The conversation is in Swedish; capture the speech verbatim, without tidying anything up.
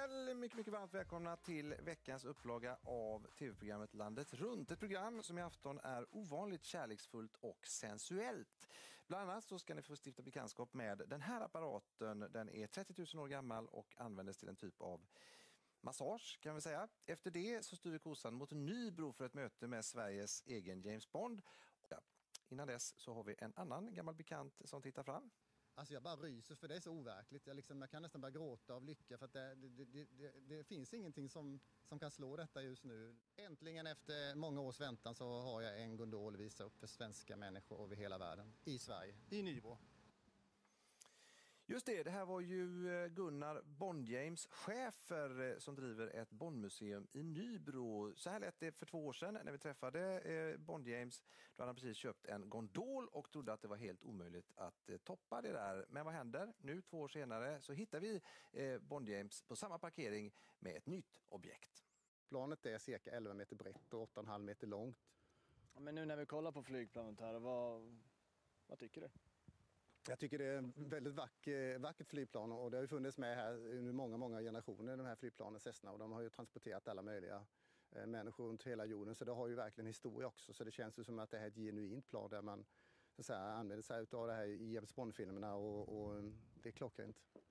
kväll, mycket, mycket varmt välkomna till veckans upplaga av tv-programmet Landet runt. Ett program som i afton är ovanligt kärleksfullt och sensuellt. Bland annat så ska ni få stifta bekantskap med den här apparaten. Den är trettio tusen år gammal och användes till en typ av massage kan vi säga. Efter det så styr kosan mot en ny bro för ett möte med Sveriges egen James Bond. Ja, innan dess så har vi en annan gammal bekant som tittar fram. Alltså jag bara ryser för det är så overkligt. Jag, liksom, jag kan nästan börja gråta av lycka för att det, det, det, det, det finns ingenting som, som kan slå detta just nu. Äntligen efter många års väntan så har jag en gondol att visa upp för svenska människor över hela världen. I Sverige, i Nybro. Just det, det här var ju Gunnar Bond-James, chefer som driver ett Bondmuseum i Nybro. Så här lät det för två år sedan när vi träffade Bond-James. Då hade han precis köpt en gondol och trodde att det var helt omöjligt att toppa det där. Men vad händer? Nu två år senare så hittar vi Bond-James på samma parkering med ett nytt objekt. Planet är cirka elva meter brett och åtta komma fem meter långt. Men nu när vi kollar på flygplanet här, vad, vad tycker du? Jag tycker det är ett väldigt vacker, vackert flygplan och det har ju funnits med här under många, många generationer, de här flygplanen Cessna, och de har ju transporterat alla möjliga eh, människor runt hela jorden, så det har ju verkligen historia också, så det känns ju som att det är ett genuint plan där man så att säga, använder sig av det här i James Bond-filmerna och, och det är klockrent.